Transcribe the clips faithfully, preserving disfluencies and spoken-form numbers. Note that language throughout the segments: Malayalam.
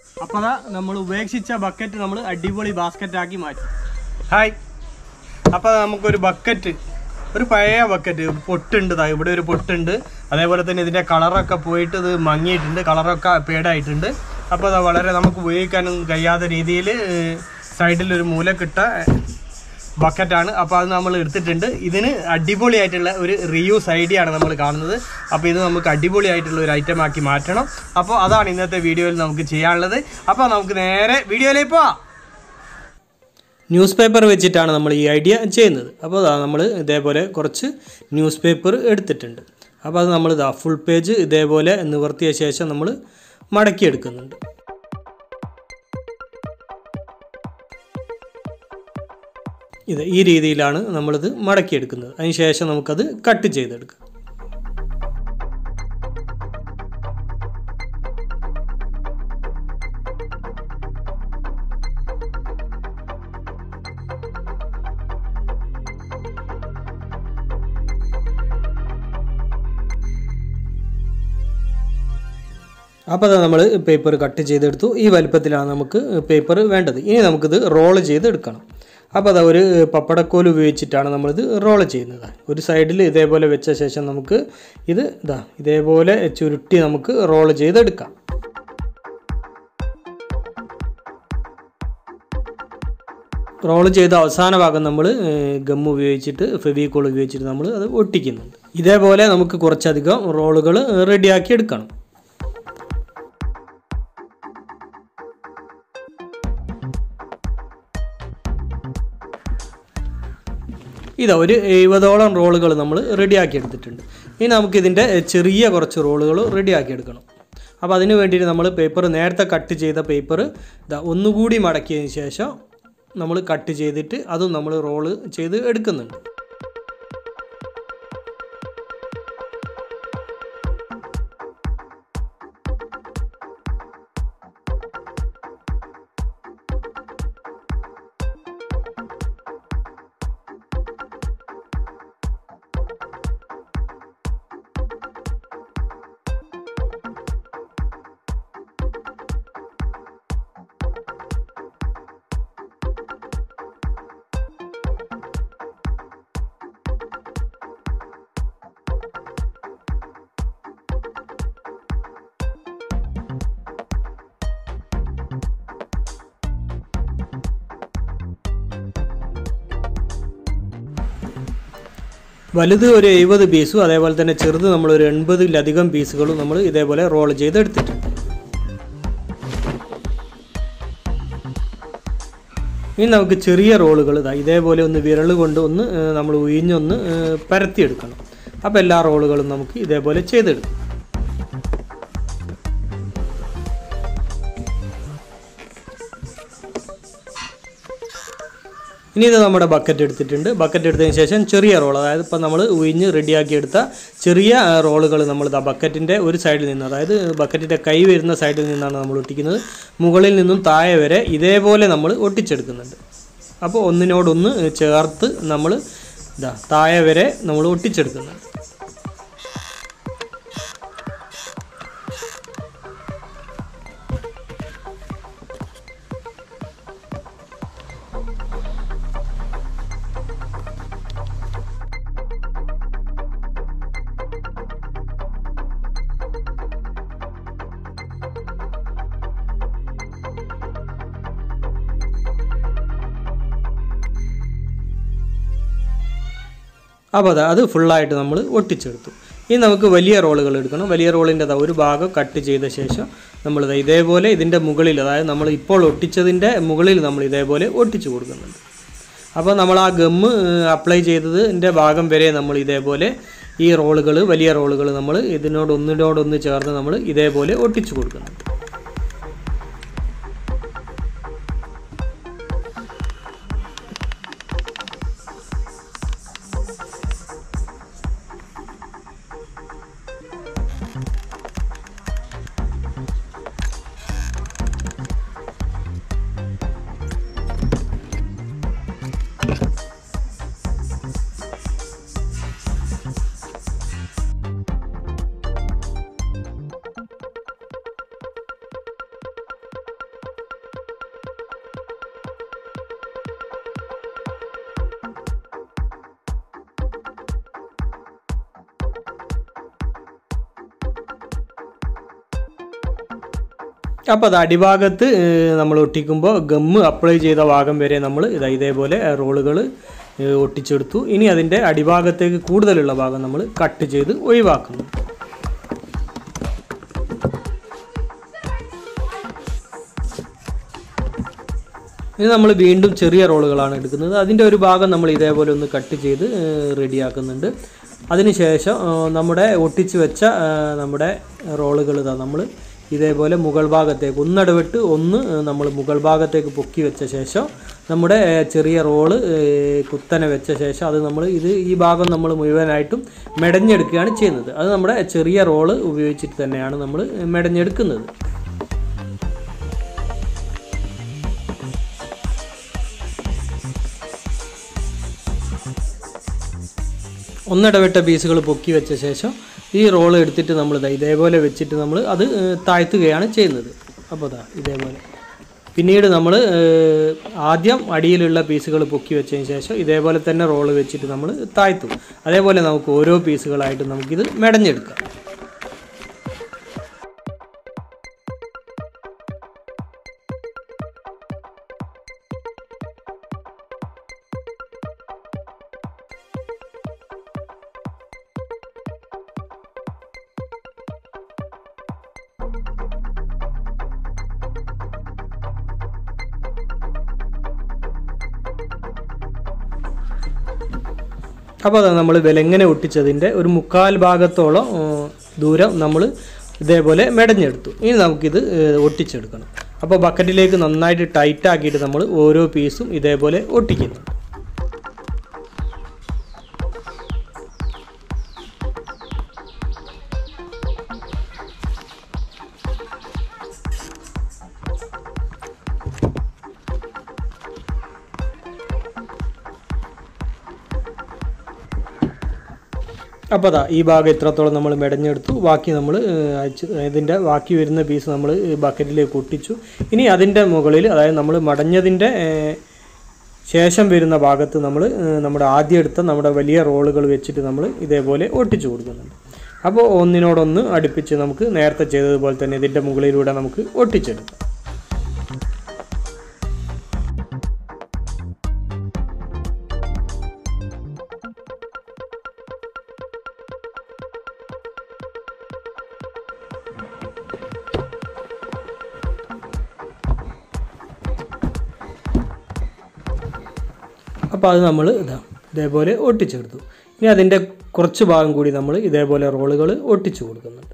അപ്പോൾ നമ്മൾ ഉപേക്ഷിച്ച ബക്കറ്റ് നമ്മൾ അടിപൊളി ബാസ്ക്കറ്റ് ആക്കി മാറ്റി. ഹായ്, അപ്പോൾ നമുക്കൊരു ബക്കറ്റ്, ഒരു പഴയ ബക്കറ്റ് പൊട്ടുണ്ട്, ഇവിടെ ഒരു പൊട്ടുണ്ട്. അതേപോലെ തന്നെ ഇതിൻ്റെ കളറൊക്കെ പോയിട്ട് ഇത് മങ്ങിയിട്ടുണ്ട്, കളറൊക്കെ പേടായിട്ടുണ്ട്. അപ്പോൾ അത് വളരെ നമുക്ക് ഉപയോഗിക്കാനൊന്നും കഴിയാത്ത രീതിയിൽ സൈഡിലൊരു മൂലക്കിട്ട ബക്കറ്റാണ്. അപ്പോൾ അത് നമ്മൾ എടുത്തിട്ടുണ്ട്. ഇതിന് അടിപൊളിയായിട്ടുള്ള ഒരു റീയൂസ് ഐഡിയ ആണ് നമ്മൾ കാണുന്നത്. അപ്പോൾ ഇത് നമുക്ക് അടിപൊളിയായിട്ടുള്ള ഒരു ഐറ്റം ആക്കി മാറ്റണം. അപ്പോൾ അതാണ് ഇന്നത്തെ വീഡിയോയിൽ നമുക്ക് ചെയ്യാനുള്ളത്. അപ്പോൾ നമുക്ക് നേരെ വീഡിയോയിലേക്ക് പോവാം. ന്യൂസ് പേപ്പർ വെച്ചിട്ടാണ് നമ്മൾ ഈ ഐഡിയ ചെയ്യുന്നത്. അപ്പോൾ അതാ നമ്മൾ ഇതേപോലെ കുറച്ച് ന്യൂസ് പേപ്പർ എടുത്തിട്ടുണ്ട്. അപ്പോൾ അത് നമ്മൾ ഇതാ ഫുൾ പേജ് ഇതേപോലെ നിവർത്തിയ ശേഷം നമ്മൾ മടക്കിയെടുക്കുന്നുണ്ട്. ഇത് ഈ രീതിയിലാണ് നമ്മളിത് മടക്കിയെടുക്കുന്നത്. അതിന് ശേഷം നമുക്കത് കട്ട് ചെയ്തെടുക്കാം. അപ്പോൾ അത് നമ്മൾ പേപ്പർ കട്ട് ചെയ്തെടുത്തു. ഈ വലുപ്പത്തിലാണ് നമുക്ക് പേപ്പർ വേണ്ടത്. ഇനി നമുക്കിത് റോള് ചെയ്തെടുക്കണം. അപ്പോൾ അത് ഒരു പപ്പടക്കോൽ ഉപയോഗിച്ചിട്ടാണ് നമ്മളിത് റോള് ചെയ്യുന്നത്. ഒരു സൈഡിൽ ഇതേപോലെ വെച്ച ശേഷം നമുക്ക് ഇത് ഇതാ ഇതേപോലെ ചുരുട്ടി നമുക്ക് റോള് ചെയ്തെടുക്കാം. റോള് ചെയ്ത അവസാന ഭാഗം നമ്മൾ ഗം ഉപയോഗിച്ചിട്ട് ഫെവിക്കോൾ ഉപയോഗിച്ചിട്ട് നമ്മൾ അത് ഒട്ടിക്കുന്നുണ്ട്. ഇതേപോലെ നമുക്ക് കുറച്ചധികം റോളുകൾ റെഡിയാക്കി എടുക്കണം. ഇതാ ഒരു എഴുപതോളം റോളുകൾ നമ്മൾ റെഡിയാക്കി എടുത്തിട്ടുണ്ട്. ഇനി നമുക്കിതിൻ്റെ ചെറിയ കുറച്ച് റോളുകൾ റെഡിയാക്കി എടുക്കണം. അപ്പോൾ അതിന് വേണ്ടിയിട്ട് നമ്മൾ പേപ്പർ നേരത്തെ കട്ട് ചെയ്ത പേപ്പർ ഇതാ ഒന്നുകൂടി മടക്കിയതിന് ശേഷം നമ്മൾ കട്ട് ചെയ്തിട്ട് അതും നമ്മൾ റോള് ചെയ്ത് എടുക്കുന്നുണ്ട്. വലുത് ഒരു എഴുപത് പീസും അതേപോലെ തന്നെ ചെറുത് നമ്മളൊരു എൺപതിലധികം പീസുകളും നമ്മൾ ഇതേപോലെ റോൾ ചെയ്തെടുത്തിട്ടുണ്ട്. ഇനി നമുക്ക് ചെറിയ റോളുകൾ ഇതാ ഇതേപോലെ ഒന്ന് വിരൽ കൊണ്ട് ഒന്ന് നമ്മൾ ഉയിഞ്ഞൊന്ന് പരത്തിയെടുക്കണം. അപ്പോൾ എല്ലാ റോളുകളും നമുക്ക് ഇതേപോലെ ചെയ്തെടുക്കും. ഇനി ഇത് നമ്മുടെ ബക്കറ്റ് എടുത്തിട്ടുണ്ട്. ബക്കറ്റ് എടുത്തതിന് ശേഷം ചെറിയ റോൾ, അതായത് ഇപ്പോൾ നമ്മൾ ഉയിഞ്ഞ് റെഡിയാക്കി എടുത്ത ചെറിയ റോളുകൾ നമ്മൾ ഇതാ ബക്കറ്റിൻ്റെ ഒരു സൈഡിൽ നിന്ന്, അതായത് ബക്കറ്റിൻ്റെ കൈ വരുന്ന സൈഡിൽ നിന്നാണ് നമ്മൾ ഒട്ടിക്കുന്നത്. മുകളിൽ നിന്നും താഴെ വരെ ഇതേപോലെ നമ്മൾ ഒട്ടിച്ചെടുക്കുന്നുണ്ട്. അപ്പോൾ ഒന്നിനോടൊന്ന് ചേർത്ത് നമ്മൾ ഇതാ താഴെ വരെ നമ്മൾ ഒട്ടിച്ചെടുക്കുന്നുണ്ട്. അപ്പോൾ അത് അത് ഫുള്ളായിട്ട് നമ്മൾ ഒട്ടിച്ചെടുത്തു. ഇനി നമുക്ക് വലിയ റോളുകൾ എടുക്കണം. വലിയ റോളിൻ്റെ ഒരു ഭാഗം കട്ട് ചെയ്ത ശേഷം നമ്മളിത് ഇതേപോലെ ഇതിൻ്റെ മുകളിൽ, അതായത് നമ്മൾ ഇപ്പോൾ ഒട്ടിച്ചതിൻ്റെ മുകളിൽ നമ്മൾ ഇതേപോലെ ഒട്ടിച്ചു കൊടുക്കുന്നുണ്ട്. അപ്പോൾ നമ്മൾ ആ ഗമ്മ് അപ്ലൈ ചെയ്തതിൻ്റെ ഭാഗം വരെ നമ്മൾ ഇതേപോലെ ഈ റോളുകൾ, വലിയ റോളുകൾ നമ്മൾ ഇതിനോട് ഒന്നിനോടൊന്ന് ചേർന്ന് നമ്മൾ ഇതേപോലെ ഒട്ടിച്ചു കൊടുക്കുന്നുണ്ട്. അപ്പോൾ അത് അടിഭാഗത്ത് നമ്മൾ ഒട്ടിക്കുമ്പോൾ ഗമ്മ് അപ്ലൈ ചെയ്ത ഭാഗം വരെ നമ്മൾ ഇതാ ഇതേപോലെ റോളുകൾ ഒട്ടിച്ചെടുത്തു. ഇനി അതിൻ്റെ അടിഭാഗത്തേക്ക് കൂടുതലുള്ള ഭാഗം നമ്മൾ കട്ട് ചെയ്ത് ഒഴിവാക്കുന്നു. ഇനി നമ്മൾ വീണ്ടും ചെറിയ റോളുകളാണ് എടുക്കുന്നത്. അതിൻ്റെ ഒരു ഭാഗം നമ്മൾ ഇതേപോലെ ഒന്ന് കട്ട് ചെയ്ത് റെഡിയാക്കുന്നുണ്ട്. അതിനുശേഷം നമ്മുടെ ഒട്ടിച്ച് വെച്ച നമ്മുടെ റോളുകൾ ഇതാ നമ്മൾ ഇതേപോലെ മുകൾ ഭാഗത്തേക്ക് ഒന്നിടവിട്ട് ഒന്ന് നമ്മൾ മുകൾ ഭാഗത്തേക്ക് പൊക്കി വെച്ച ശേഷം നമ്മുടെ ചെറിയ റോള് കുത്തനെ വെച്ച ശേഷം അത് നമ്മൾ ഇത് ഈ ഭാഗം നമ്മൾ മുഴുവനായിട്ടും മെടഞ്ഞെടുക്കുകയാണ് ചെയ്യുന്നത്. അത് നമ്മുടെ ചെറിയ റോള് ഉപയോഗിച്ചിട്ട് തന്നെയാണ് നമ്മൾ മെടഞ്ഞെടുക്കുന്നത്. ഒന്നിടവിട്ട പീസുകൾ പൊക്കി വെച്ച ശേഷം ഈ റോൾ എടുത്തിട്ട് നമ്മൾ ഇതേപോലെ വെച്ചിട്ട് നമ്മൾ അത് താഴ്ത്തുകയാണ് ചെയ്യുന്നത്. അപ്പോൾ അതാ ഇതേപോലെ പിന്നീട് നമ്മൾ ആദ്യം അടിയിലുള്ള പീസുകൾ പൊക്കി വെച്ചതിന് ശേഷം ഇതേപോലെ തന്നെ റോള് വെച്ചിട്ട് നമ്മൾ താഴ്ത്തും. അതേപോലെ നമുക്ക് ഓരോ പീസുകളായിട്ട് നമുക്കിത് മെടഞ്ഞെടുക്കാം. അപ്പോൾ അത് നമ്മൾ വിലങ്ങനെ ഒട്ടിച്ചതിൻ്റെ ഒരു മുക്കാൽ ഭാഗത്തോളം ദൂരം നമ്മൾ ഇതേപോലെ മെടഞ്ഞെടുത്തു. ഇനി നമുക്കിത് ഒട്ടിച്ചെടുക്കണം. അപ്പോൾ ബക്കറ്റിലേക്ക് നന്നായിട്ട് ടൈറ്റ് ആക്കിയിട്ട് നമ്മൾ ഓരോ പീസും ഇതേപോലെ ഒട്ടിക്കുന്നു. അപ്പോൾ അതാ ഈ ഭാഗം ഇത്രത്തോളം നമ്മൾ മെടഞ്ഞെടുത്തു. ബാക്കി നമ്മൾ അയച്ച് ഇതിൻ്റെ ബാക്കി വരുന്ന പീസ് നമ്മൾ ബക്കറ്റിലേക്ക് ഒട്ടിച്ചു. ഇനി അതിൻ്റെ മുകളിൽ അതായത് നമ്മൾ മടഞ്ഞതിൻ്റെ ശേഷം വരുന്ന ഭാഗത്ത് നമ്മൾ നമ്മുടെ ആദ്യം എടുത്ത നമ്മുടെ വലിയ റോളുകൾ വെച്ചിട്ട് നമ്മൾ ഇതേപോലെ ഒട്ടിച്ചു കൊടുക്കുന്നുണ്ട്. അപ്പോൾ ഒന്നിനോടൊന്ന് അടുപ്പിച്ച് നമുക്ക് നേരത്തെ ചെയ്തതുപോലെ തന്നെ ഇതിൻ്റെ മുകളിലൂടെ നമുക്ക് ഒട്ടിച്ചെടുക്കാം. അപ്പോൾ അത് നമ്മൾ ഇതാ ഇതേപോലെ ഒട്ടിച്ചെടുത്തു. ഇനി അതിൻ്റെ കുറച്ച് ഭാഗം കൂടി നമ്മൾ ഇതേപോലെ റോളുകൾ ഒട്ടിച്ചു കൊടുക്കുന്നുണ്ട്.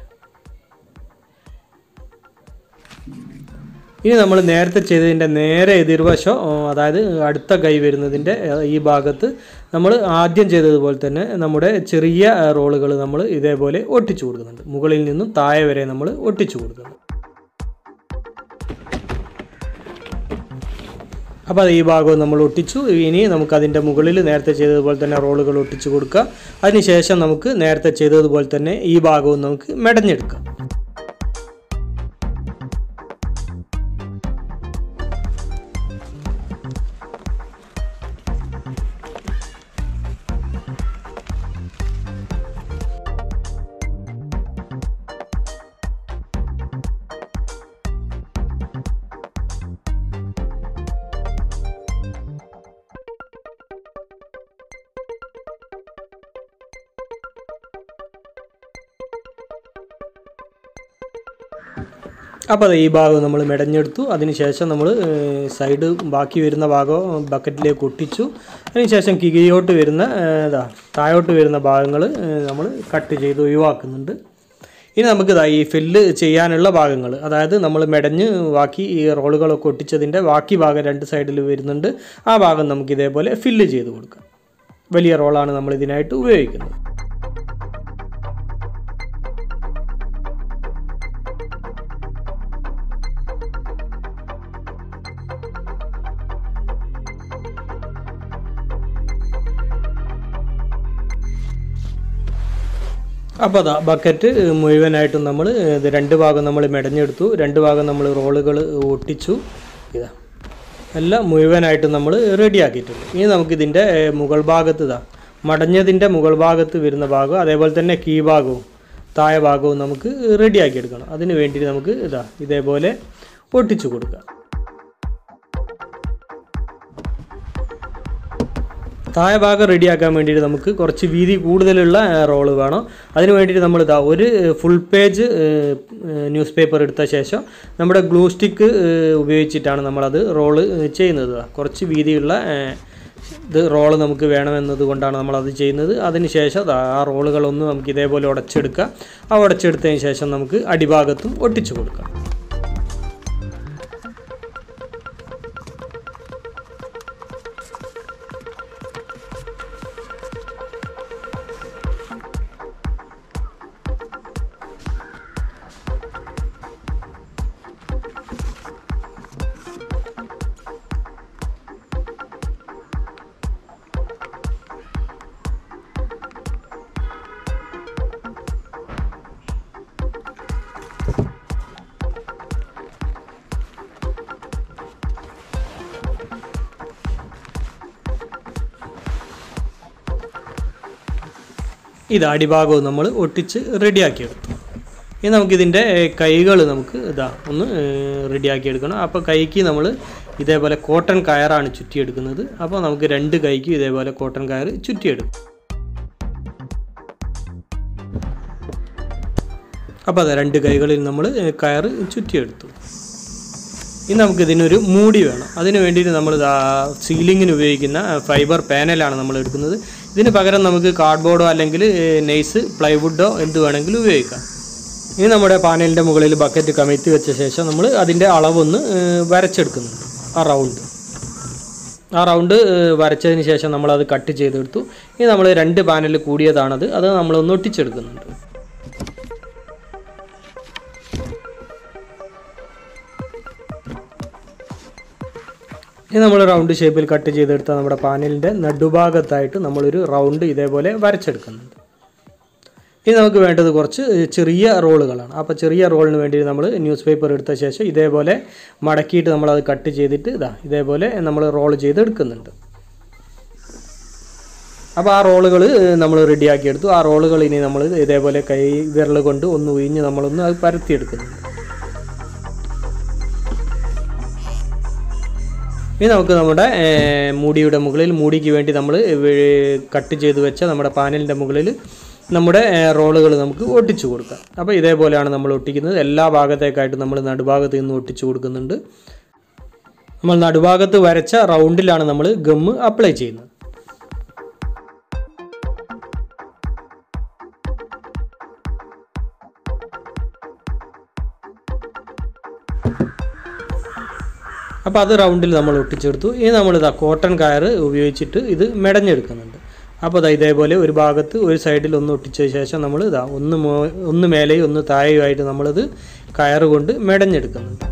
ഇനി നമ്മൾ നേരത്തെ ചെയ്തതിൻ്റെ നേരെ എതിർവശം അതായത് അടുത്ത കൈ വരുന്നതിൻ്റെ ഈ ഭാഗത്ത് നമ്മൾ ആദ്യം ചെയ്തതുപോലെ തന്നെ നമ്മുടെ ചെറിയ റോളുകൾ നമ്മൾ ഇതേപോലെ ഒട്ടിച്ചു കൊടുക്കുന്നുണ്ട്. മുകളിൽ നിന്നും താഴെ വരെ നമ്മൾ ഒട്ടിച്ചു കൊടുക്കുന്നു. അപ്പോൾ അത് ഈ ഭാഗവും നമ്മൾ ഒട്ടിച്ചു. ഇനി നമുക്കതിൻ്റെ മുകളിൽ നേരത്തെ ചെയ്തതുപോലെ തന്നെ റോളുകൾ ഒട്ടിച്ചു കൊടുക്കുക. അതിനുശേഷം നമുക്ക് നേരത്തെ ചെയ്തതുപോലെ തന്നെ ഈ ഭാഗവും നമുക്ക് മെടഞ്ഞെടുക്കാം. അപ്പോൾ അത് ഈ ഭാഗം നമ്മൾ മെടഞ്ഞെടുത്തു. അതിനുശേഷം നമ്മൾ സൈഡ് ബാക്കി വരുന്ന ഭാഗം ബക്കറ്റിലേക്ക് ഒട്ടിച്ചു. അതിനുശേഷം കീഴോട്ട് വരുന്ന ഇതാ താഴോട്ട് വരുന്ന ഭാഗങ്ങൾ നമ്മൾ കട്ട് ചെയ്ത് ഒഴിവാക്കുന്നുണ്ട്. ഇനി നമുക്ക് ഇതാ ഈ ഫില്ല് ചെയ്യാനുള്ള ഭാഗങ്ങൾ അതായത് നമ്മൾ മെടഞ്ഞ് ബാക്കി ഈ റോളുകളൊക്കെ ഒട്ടിച്ചതിൻ്റെ ബാക്കി ഭാഗം രണ്ട് സൈഡിൽ വരുന്നുണ്ട്. ആ ഭാഗം നമുക്ക് ഇതേപോലെ ഫില്ല് ചെയ്ത് കൊടുക്കാം. വലിയ റോളാണ് നമ്മൾ ഇതിനായിട്ട് ഉപയോഗിക്കുന്നത്. അപ്പോൾ അതാ ബക്കറ്റ് മുഴുവനായിട്ടും നമ്മൾ ഇത് രണ്ട് ഭാഗം നമ്മൾ മെടഞ്ഞെടുത്തു. രണ്ട് ഭാഗം നമ്മൾ റോളുകൾ ഒട്ടിച്ചു. ഇതാ എല്ലാം മുഴുവനായിട്ടും നമ്മൾ റെഡിയാക്കിയിട്ടുണ്ട്. ഇനി നമുക്കിതിൻ്റെ മുകൾ ഭാഗത്ത് ഇതാ മടഞ്ഞതിൻ്റെ മുകൾ ഭാഗത്ത് വരുന്ന ഭാഗം അതേപോലെ തന്നെ കീ ഭാഗവും താഴെ ഭാഗവും നമുക്ക് റെഡിയാക്കി എടുക്കണം. അതിന് വേണ്ടി നമുക്ക് ഇതാ ഇതേപോലെ ഒട്ടിച്ചു കൊടുക്കാം. താഴെ ഭാഗം റെഡിയാക്കാൻ വേണ്ടിയിട്ട് നമുക്ക് കുറച്ച് വീതി കൂടുതലുള്ള റോള് വേണം. അതിന് വേണ്ടിയിട്ട് നമ്മൾ ഇതാ ഒരു ഫുൾ പേജ് ന്യൂസ് പേപ്പർ എടുത്ത ശേഷം നമ്മുടെ ഗ്ലൂ സ്റ്റിക്ക് ഉപയോഗിച്ചിട്ടാണ് നമ്മളത് റോള് ചെയ്യുന്നത്. കുറച്ച് വീതിയുള്ള ഇത് റോള് നമുക്ക് വേണമെന്നത് കൊണ്ടാണ് നമ്മളത് ചെയ്യുന്നത്. അതിന് ശേഷം ആ റോളുകളൊന്നും നമുക്ക് ഇതേപോലെ ഉടച്ചെടുക്കുക. ആ ഉടച്ചെടുത്തതിന് ശേഷം നമുക്ക് അടിഭാഗത്തും ഒട്ടിച്ചു കൊടുക്കാം. ഇത് അടിഭാഗവും നമ്മൾ ഒട്ടിച്ച് റെഡിയാക്കിയെടുത്തു. ഇനി നമുക്കിതിൻ്റെ കൈകൾ നമുക്ക് ഇതാ ഒന്ന് റെഡിയാക്കി എടുക്കണം. അപ്പോൾ കൈക്ക് നമ്മൾ ഇതേപോലെ കോട്ടൺ കയറാണ് ചുറ്റിയെടുക്കുന്നത്. അപ്പോൾ നമുക്ക് രണ്ട് കൈക്ക് ഇതേപോലെ കോട്ടൺ കയർ ചുറ്റിയെടുക്കും. അപ്പോൾ അതെ രണ്ട് കൈകളിൽ നമ്മൾ കയർ ചുറ്റിയെടുത്തു. ഇനി നമുക്കിതിനൊരു മൂടി വേണം. അതിന് വേണ്ടിയിട്ട് നമ്മൾ സീലിങ്ങിന് ഉപയോഗിക്കുന്ന ഫൈബർ പാനലാണ് നമ്മൾ എടുക്കുന്നത്. ഇതിന് പകരം നമുക്ക് കാർഡ്ബോർഡോ അല്ലെങ്കിൽ നൈസ് പ്ലൈവുഡോ എന്ത് വേണമെങ്കിലും ഉപയോഗിക്കാം. ഇനി നമ്മുടെ പാനലിൻ്റെ മുകളിൽ ബക്കറ്റ് കമഴ്ത്തി വെച്ച ശേഷം നമ്മൾ അതിൻ്റെ അളവൊന്ന് വരച്ചെടുക്കുന്നുണ്ട്. ആ റൗണ്ട് ആ റൗണ്ട് വരച്ചതിന് ശേഷം നമ്മളത് കട്ട് ചെയ്തെടുത്തു. ഇനി നമ്മൾ രണ്ട് പാനൽ കൂടിയതാണത്, അത് നമ്മളൊന്ന് ഒട്ടിച്ചെടുക്കുന്നുണ്ട്. ഇനി നമ്മൾ റൗണ്ട് ഷേപ്പിൽ കട്ട് ചെയ്തെടുത്ത നമ്മുടെ പാനലിൻ്റെ നടുഭാഗത്തായിട്ട് നമ്മളൊരു റൗണ്ട് ഇതേപോലെ വരച്ചെടുക്കുന്നുണ്ട്. ഇനി നമുക്ക് വേണ്ടത് കുറച്ച് ചെറിയ റോളുകളാണ്. അപ്പോൾ ചെറിയ റോളിന് വേണ്ടി നമ്മൾ ന്യൂസ് പേപ്പർ എടുത്ത ശേഷം ഇതേപോലെ മടക്കിയിട്ട് നമ്മളത് കട്ട് ചെയ്തിട്ട് ഇതാ ഇതേപോലെ നമ്മൾ റോൾ ചെയ്തെടുക്കുന്നുണ്ട്. അപ്പോൾ ആ റോളുകൾ നമ്മൾ റെഡിയാക്കിയെടുത്തു. ആ റോളുകൾ ഇനി നമ്മൾ ഇതേപോലെ കൈ വിരൽ കൊണ്ട് ഒന്ന് ഉഴിഞ്ഞ് നമ്മളൊന്ന് അത് പരത്തിയെടുക്കുന്നുണ്ട്. ഇനി നമുക്ക് നമ്മുടെ മൂടിയുടെ മുകളിൽ മൂടിക്ക് വേണ്ടി നമ്മൾ കട്ട് ചെയ്ത് വെച്ച നമ്മുടെ പാനലിൻ്റെ മുകളിൽ നമ്മുടെ റോളുകൾ നമുക്ക് ഒട്ടിച്ചു കൊടുക്കാം. അപ്പോൾ ഇതേപോലെയാണ് നമ്മൾ ഒട്ടിക്കുന്നത്. എല്ലാ ഭാഗത്തേക്കായിട്ട് നമ്മൾ നടുഭാഗത്ത് നിന്ന് ഒട്ടിച്ചു കൊടുക്കുന്നുണ്ട്. നമ്മൾ നടുഭാഗത്ത് വരച്ച റൗണ്ടിലാണ് നമ്മൾ ഗമ്മ് അപ്ലൈ ചെയ്യുന്നത്. അപ്പോൾ അത് റൗണ്ടിൽ നമ്മൾ ഒട്ടിച്ചെടുത്തു. ഇനി നമ്മളിതാ കോട്ടൺ കയർ ഉപയോഗിച്ചിട്ട് ഇത് മെടഞ്ഞെടുക്കുന്നുണ്ട്. അപ്പോൾ ഇതാ ഇതേപോലെ ഒരു ഭാഗത്ത് ഒരു സൈഡിൽ ഒന്ന് ഒട്ടിച്ച ശേഷം നമ്മൾ ഇതാ ഒന്ന് മോ ഒന്ന് മേലെയും ഒന്ന് താഴെയുമായിട്ട് നമ്മളത് കയർ കൊണ്ട് മെടഞ്ഞെടുക്കുന്നുണ്ട്.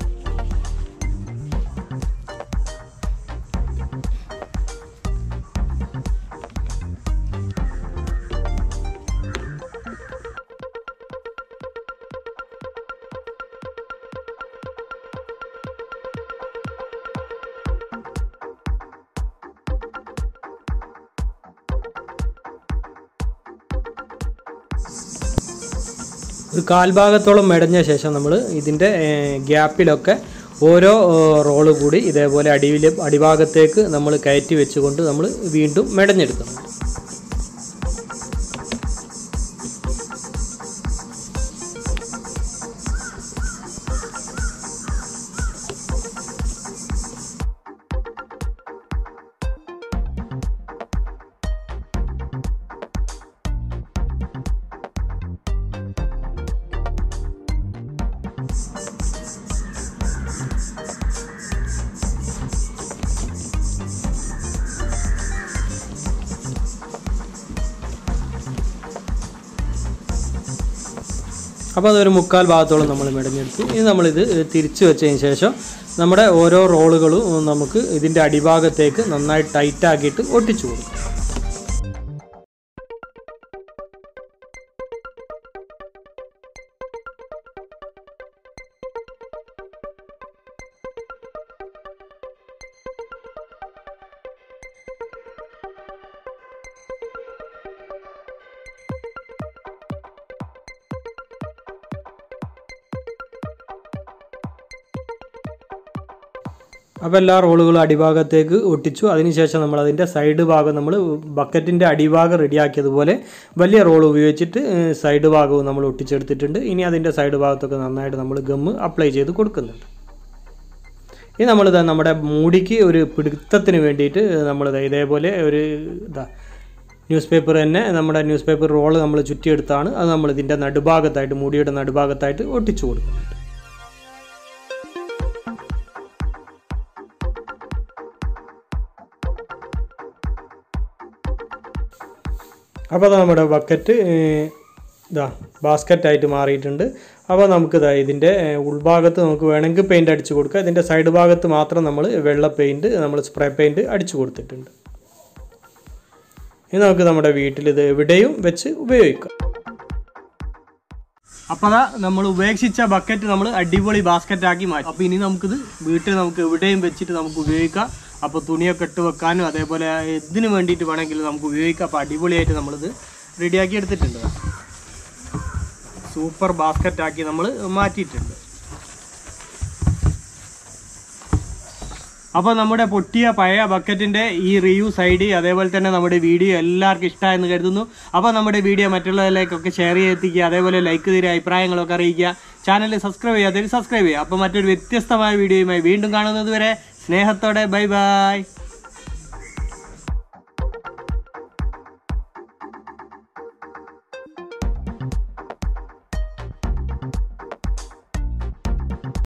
ഒരു കാൽഭാഗത്തോളം മെടഞ്ഞ ശേഷം നമ്മൾ ഇതിൻ്റെ ഗ്യാപ്പിലൊക്കെ ഓരോ റോള് കൂടി ഇതേപോലെ അടിയിൽ അടിഭാഗത്തേക്ക് നമ്മൾ കയറ്റി വെച്ചുകൊണ്ട് നമ്മൾ വീണ്ടും മെടഞ്ഞെടുക്കുന്നുണ്ട്. അപ്പോൾ അതൊരു മുക്കാൽ ഭാഗത്തോളം നമ്മൾ മെടഞ്ഞെടുത്തു. ഇനി നമ്മളിത് തിരിച്ചു വെച്ചതിന് ശേഷം നമ്മുടെ ഓരോ റോളുകളും നമുക്ക് ഇതിൻ്റെ അടിഭാഗത്തേക്ക് നന്നായി ടൈറ്റാക്കിയിട്ട് ഒട്ടിച്ചു കൊടുക്കും. അപ്പോൾ എല്ലാ റോളുകളും അടിഭാഗത്തേക്ക് ഒട്ടിച്ചു. അതിനുശേഷം നമ്മൾ അതിൻ്റെ സൈഡ് ഭാഗം നമ്മൾ ബക്കറ്റിൻ്റെ അടിഭാഗം റെഡിയാക്കിയതുപോലെ വലിയ റോൾ ഉപയോഗിച്ചിട്ട് സൈഡ് ഭാഗവും നമ്മൾ ഒട്ടിച്ചെടുത്തിട്ടുണ്ട്. ഇനി അതിൻ്റെ സൈഡ് ഭാഗത്തൊക്കെ നന്നായിട്ട് നമ്മൾ ഗമ്മ് അപ്ലൈ ചെയ്ത് കൊടുക്കുന്നുണ്ട്. ഇനി നമ്മളിത് നമ്മുടെ മൂടിക്ക് ഒരു പിടുത്തത്തിന് വേണ്ടിയിട്ട് നമ്മളിത് ഇതേപോലെ ഒരു ഇതാ ന്യൂസ് പേപ്പർ തന്നെ നമ്മുടെ ന്യൂസ് പേപ്പർ റോള് നമ്മൾ ചുറ്റിയെടുത്താണ് അത് നമ്മൾ ഇതിൻ്റെ നടുഭാഗത്തായിട്ട് മൂടിയുടെ നടുഭാഗത്തായിട്ട് ഒട്ടിച്ചു കൊടുക്കുന്നുണ്ട്. അപ്പോൾ നമ്മുടെ ബക്കറ്റ് ഇതാ ബാസ്ക്കറ്റായിട്ട് മാറിയിട്ടുണ്ട്. അപ്പോൾ നമുക്കിതാ ഇതിൻ്റെ ഉൾഭാഗത്ത് നമുക്ക് വേണമെങ്കിൽ പെയിൻറ്റ് അടിച്ചു കൊടുക്കുക. ഇതിൻ്റെ സൈഡ് ഭാഗത്ത് മാത്രം നമ്മൾ വെള്ള പെയിൻറ്റ് നമ്മൾ സ്പ്രേ പെയിൻറ്റ് അടിച്ചു കൊടുത്തിട്ടുണ്ട്. ഇനി നമുക്ക് നമ്മുടെ വീട്ടിൽ ഇത് എവിടെയും വെച്ച് ഉപയോഗിക്കാം. അപ്പോൾ അതാ നമ്മൾ ഉപേക്ഷിച്ച ബക്കറ്റ് നമ്മൾ അടിപൊളി ബാസ്ക്കറ്റാക്കി മാറ്റി. അപ്പോൾ ഇനി നമുക്കിത് വീട്ടിൽ നമുക്ക് എവിടെയും വെച്ചിട്ട് നമുക്ക് ഉപയോഗിക്കാം. അപ്പോൾ തുണിയൊക്കെ ഇട്ട് വെക്കാനും അതേപോലെ ഇതിന് വേണ്ടിയിട്ട് വേണമെങ്കിൽ നമുക്ക് ഉപയോഗിക്കാം. അപ്പോൾ അടിപൊളിയായിട്ട് നമ്മളിത് റെഡിയാക്കി എടുത്തിട്ടുണ്ട്. സൂപ്പർ ബാസ്ക്കറ്റാക്കി നമ്മൾ മാറ്റിയിട്ടുണ്ട്. അപ്പോൾ നമ്മുടെ പൊട്ടിയ പഴയ ബക്കറ്റിൻ്റെ ഈ റീയൂസ് ഐ ഡി അതേപോലെ തന്നെ നമ്മുടെ വീഡിയോ എല്ലാവർക്കും ഇഷ്ടമായെന്ന് കരുതുന്നു. അപ്പോൾ നമ്മുടെ വീഡിയോ മറ്റുള്ളവരിലേക്കൊക്കെ ഷെയർ ചെയ്തെത്തിക്കുക. അതേപോലെ ലൈക്ക് തരിക, അഭിപ്രായങ്ങളൊക്കെ അറിയിക്കുക. ചാനൽ സബ്സ്ക്രൈബ് ചെയ്യാത്തവർ സബ്സ്ക്രൈബ് ചെയ്യുക. അപ്പോൾ മറ്റൊരു വ്യത്യസ്തമായ വീഡിയോയുമായി വീണ്ടും കാണുന്നത് വരെ സ്നേഹത്തോടെ ബൈ ബൈ.